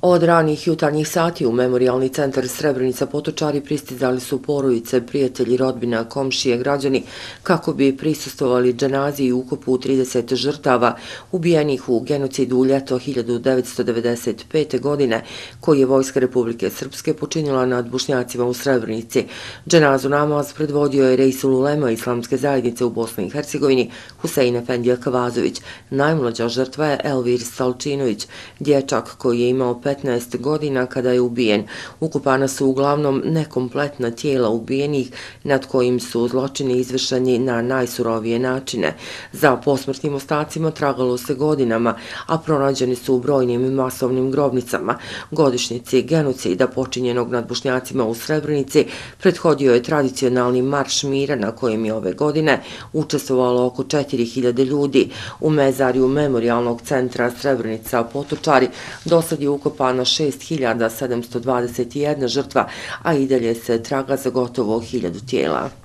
Od ranih jutarnjih sati u Memorijalni centar Srebrenica Potočari pristizali su porodice, prijatelji, rodbina, komšije, građani kako bi prisustvovali dženazi i ukopu 30 žrtava ubijenih u genocidu u ljeto 1995. godine koji je Vojska Republike Srpske počinila nad Bošnjacima u Srebrenici. Dženazu namaz predvodio je Reisul Ulema Islamske zajednice u Bosni i Hercegovini Husein Efendija Kavazović. Najmlađa žrtva je Elvir Stalčinović, dječak koji je imao 15 godina kada je ubijen. Ukopana su uglavnom nekompletna tijela ubijenih nad kojim su zločini izvršeni na najsurovije načine. Za posmrtnim ostacima tragalo se godinama, a pronađeni su u brojnim masovnim grobnicama. Godišnjici genocida počinjenog nad Bošnjacima u Srebrenici prethodio je tradicionalni marš mira na kojem je ove godine učestvovalo oko 4000 ljudi. U mezarju Memorijalnog centra Srebrenica Potočari dosad je ukopano 6721 žrtva, a i dalje se traga za gotovo 1000 tijela.